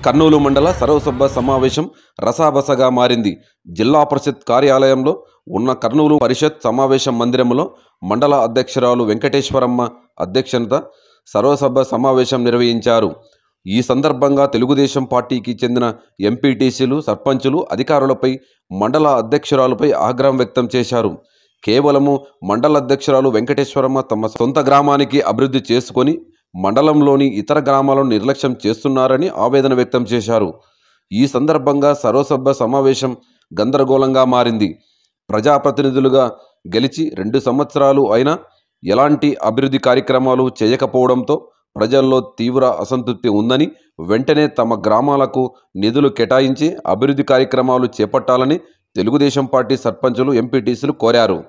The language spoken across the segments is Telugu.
కర్నూలు మండల సర్వసభ్య సమావేశం రసాబసగా మారింది. జిల్లా పరిషత్ కార్యాలయంలో ఉన్న కర్నూలు పరిషత్ సమావేశ మందిరంలో మండల అధ్యక్షురాలు వెంకటేశ్వరమ్మ అధ్యక్షత సర్వసభ్య సమావేశం నిర్వహించారు. ఈ సందర్భంగా తెలుగుదేశం పార్టీకి చెందిన ఎంపీటీసీలు, సర్పంచులు అధికారులపై, మండల అధ్యక్షురాలపై ఆగ్రహం వ్యక్తం చేశారు. కేవలము మండల అధ్యక్షురాలు వెంకటేశ్వరమ్మ తమ సొంత గ్రామానికి అభివృద్ధి చేసుకొని మండలంలోని ఇతర గ్రామాలను నిర్లక్ష్యం చేస్తున్నారని ఆవేదన వ్యక్తం చేశారు. ఈ సందర్భంగా సర్వసభ్య సమావేశం గందరగోళంగా మారింది. ప్రజాప్రతినిధులుగా గెలిచి 2 సంవత్సరాలు అయినా ఎలాంటి అభివృద్ధి కార్యక్రమాలు చేయకపోవడంతో ప్రజల్లో తీవ్ర అసంతృప్తి ఉందని, వెంటనే తమ గ్రామాలకు నిధులు కేటాయించి అభివృద్ధి కార్యక్రమాలు చేపట్టాలని తెలుగుదేశం పార్టీ సర్పంచులు, ఎంపీటీసీలు కోరారు.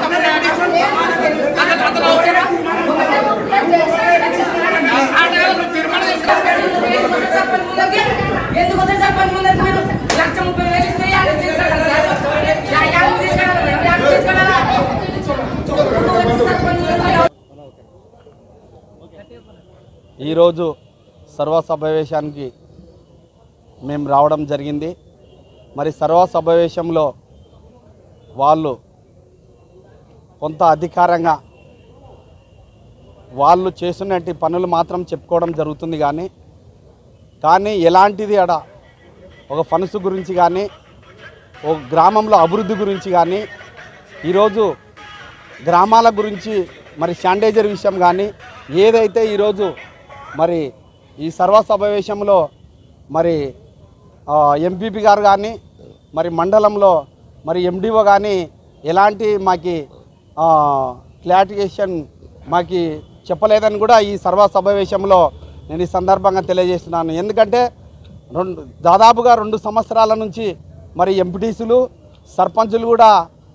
ఈరోజు సర్వసమావేశానికి మేము రావడం జరిగింది. మరి సర్వసమావేశంలో వాళ్ళు కొంత అధికారంగా వాళ్ళు చేస్తున్నట్టు పనులు మాత్రం చెప్పుకోవడం జరుగుతుంది. కానీ ఎలాంటిది అడ ఒక ఫండ్స్ గురించి కానీ, ఒక గ్రామంలో అభివృద్ధి గురించి కానీ, ఈరోజు గ్రామాల గురించి మరి శానిటైజర్ విషయం కానీ ఏదైతే ఈరోజు మరి ఈ సర్వసమావేశంలో మరి ఎంపీపీ గారు కానీ, మరి మండలంలో మరి ఎండిఓ కానీ ఎలాంటి మాకి క్లారిఫికేషన్ మాకి చెప్పలేదని కూడా ఈ సర్వసమావేశంలో నేను ఈ సందర్భంగా తెలియజేస్తున్నాను. ఎందుకంటే దాదాపుగా 2 సంవత్సరాల నుంచి మరి ఎంపీటీసీలు, సర్పంచులు కూడా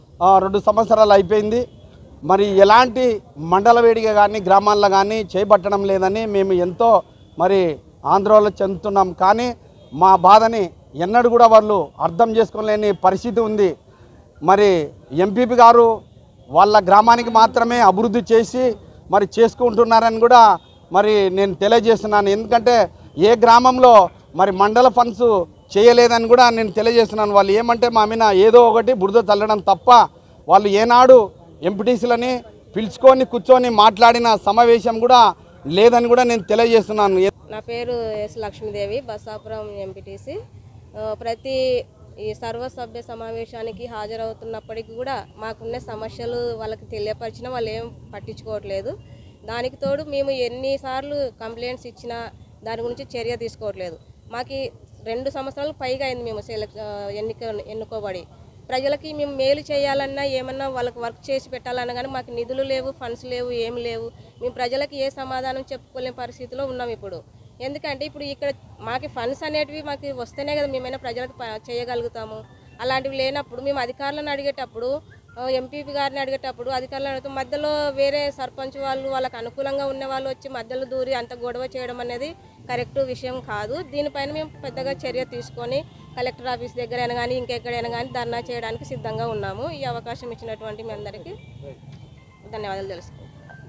2 సంవత్సరాలు అయిపోయింది. మరి ఎలాంటి మండల వేడిగా కానీ గ్రామాల్లో కానీ చేపట్టడం లేదని మేము ఎంతో మరి ఆందోళన చెందుతున్నాం. కానీ మా బాధని ఎన్నడూ కూడా వాళ్ళు అర్థం చేసుకోలేని పరిస్థితి ఉంది. మరి ఎంపీపీ గారు వాళ్ళ గ్రామానికి మాత్రమే అభివృద్ధి చేసి మరి చేసుకుంటున్నారని కూడా మరి నేను తెలియజేస్తున్నాను. ఎందుకంటే ఏ గ్రామంలో మరి మండల ఫండ్స్ చేయలేదని కూడా నేను తెలియజేస్తున్నాను. వాళ్ళు ఏమంటే మా మీద ఏదో ఒకటి బురద చల్లడం తప్ప వాళ్ళు ఏనాడు ఎంపీటీసీలని పిలుచుకొని కూర్చొని మాట్లాడిన సమావేశం కూడా లేదని కూడా నేను తెలియజేస్తున్నాను. నా పేరు ఎస్ లక్ష్మీదేవి, బసాపురం ఎంపీటీసీ. ప్రతి ఈ సర్వసభ్య సమావేశానికి హాజరవుతున్నప్పటికీ కూడా మాకున్న సమస్యలు వాళ్ళకి తెలియపరిచినా వాళ్ళు ఏం పట్టించుకోవట్లేదు. దానికి తోడు మేము ఎన్నిసార్లు కంప్లైంట్స్ ఇచ్చినా దాని గురించి చర్య తీసుకోవట్లేదు. మాకు 2 సంవత్సరాలు పైగా అయింది మేము ఎన్నుకోబడి. ప్రజలకి మేము మేలు చేయాలన్నా, ఏమన్నా వాళ్ళకి వర్క్ చేసి పెట్టాలన్నా కానీ మాకు నిధులు లేవు, ఫండ్స్ లేవు, ఏం లేవు. మేము ప్రజలకి ఏ సమాధానం చెప్పుకోలేని పరిస్థితిలో ఉన్నాం ఇప్పుడు. ఎందుకంటే ఇప్పుడు ఇక్కడ మాకు ఫండ్స్ అనేటివి మాకు వస్తేనే కదా మేమైనా ప్రజలకు చేయగలుగుతాము. అలాంటివి లేనప్పుడు మేము అధికారులను అడిగేటప్పుడు, ఎంపీపీ గారిని అడిగేటప్పుడు అధికారులను అడుగుతాం. మధ్యలో వేరే సర్పంచ్ వాళ్ళు, వాళ్ళకి అనుకూలంగా ఉన్న వాళ్ళు వచ్చి మధ్యలో దూరి అంత గొడవ చేయడం అనేది కరెక్ట్ విషయం కాదు. దీనిపైన మేము పెద్దగా చర్య తీసుకొని కలెక్టర్ ఆఫీస్ దగ్గరైనా కానీ ఇంకెక్కడైనా కానీ ధర్నా చేయడానికి సిద్ధంగా ఉన్నాము. ఈ అవకాశం ఇచ్చినటువంటి మీ అందరికీ ధన్యవాదాలు తెలుసుకుంటాం.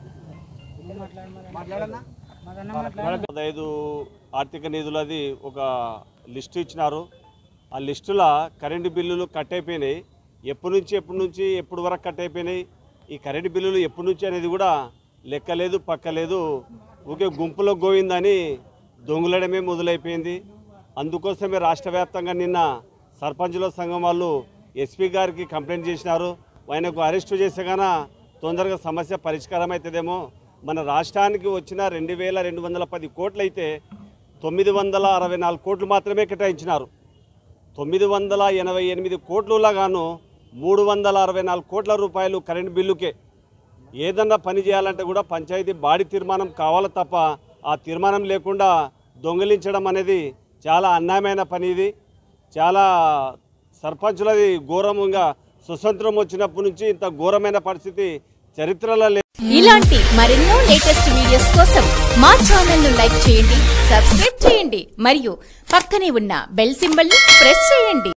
15 ఆర్థిక నిధులది ఒక లిస్టు ఇచ్చినారు. ఆ లిస్టులో కరెంటు బిల్లులు కట్ అయిపోయినాయి. ఎప్పటి వరకు కట్ అయిపోయినాయి, ఈ కరెంటు బిల్లులు ఎప్పటి నుంచి అనేది కూడా లెక్కలేదు, పక్కలేదు. ఊకే గుంపులో గోవిందని దొంగులడమే మొదలైపోయింది. అందుకోసమే రాష్ట్ర వ్యాప్తంగా నిన్న సర్పంచుల సంఘం వాళ్ళు ఎస్పీ గారికి కంప్లైంట్ చేసినారు. ఆయనకు అరెస్టు చేస్తే గానా తొందరగా సమస్య పరిష్కారం అవుతుందేమో. మన రాష్ట్రానికి వచ్చిన 2210 కోట్లు అయితే 964 కోట్లు మాత్రమే కేటాయించినారు. 988 కోట్లగాను 364 కోట్ల రూపాయలు కరెంటు బిల్లుకే. ఏదన్నా పని చేయాలంటే కూడా పంచాయతీ బాడీ తీర్మానం కావాలి తప్ప ఆ తీర్మానం లేకుండా దొంగిలించడం అనేది చాలా అన్యాయమైన పని. ఇది చాలా సర్పంచులది ఘోరంగా స్వతంత్రం వచ్చినప్పటి నుంచి ఇంత ఘోరమైన పరిస్థితి చరిత్రలో లేదు. ఇలాంటి మరెన్నో లేటెస్ట్ వీడియోస్ కోసం మా ఛానల్ ను లైక్ చేయండి, సబ్స్క్రైబ్ చేయండి మరియు పక్కనే ఉన్న బెల్ సింబల్ ని ప్రెస్ చేయండి.